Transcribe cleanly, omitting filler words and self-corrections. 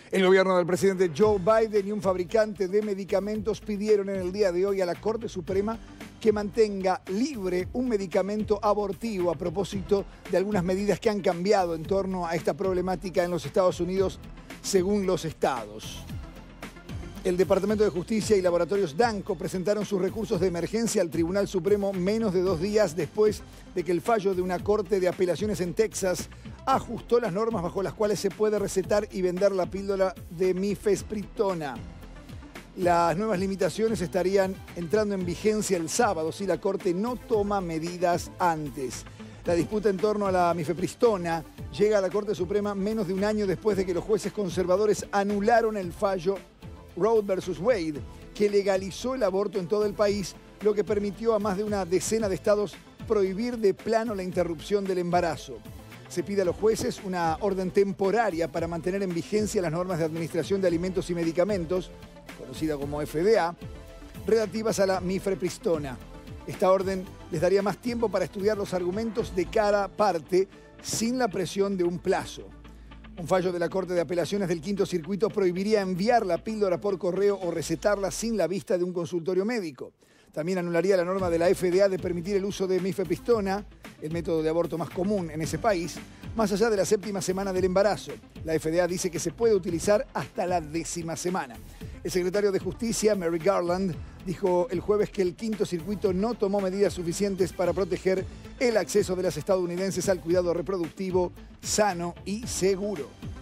El gobierno del presidente Joe Biden y un fabricante de medicamentos pidieron en el día de hoy a la Corte Suprema que mantenga libre un medicamento abortivo a propósito de algunas medidas que han cambiado en torno a esta problemática en los Estados Unidos según los estados. El Departamento de Justicia y Laboratorios Danco presentaron sus recursos de emergencia al Tribunal Supremo menos de 2 días después de que el fallo de una corte de apelaciones en Texas ajustó las normas bajo las cuales se puede recetar y vender la píldora de mifepristona. Las nuevas limitaciones estarían entrando en vigencia el sábado si la Corte no toma medidas antes. La disputa en torno a la mifepristona llega a la Corte Suprema menos de un año después de que los jueces conservadores anularon el fallo Roe vs. Wade, que legalizó el aborto en todo el país, lo que permitió a más de una decena de estados prohibir de plano la interrupción del embarazo. Se pide a los jueces una orden temporaria para mantener en vigencia las normas de Administración de Alimentos y Medicamentos, conocida como FDA, relativas a la mifepristona. Esta orden les daría más tiempo para estudiar los argumentos de cada parte sin la presión de un plazo. Un fallo de la Corte de Apelaciones del Quinto Circuito prohibiría enviar la píldora por correo o recetarla sin la vista de un consultorio médico. También anularía la norma de la FDA de permitir el uso de mifepristona, el método de aborto más común en ese país, más allá de la 7ª semana del embarazo. La FDA dice que se puede utilizar hasta la 10ª semana. El secretario de Justicia, Merrick Garland, dijo el jueves que el Quinto Circuito no tomó medidas suficientes para proteger el acceso de las estadounidenses al cuidado reproductivo sano y seguro.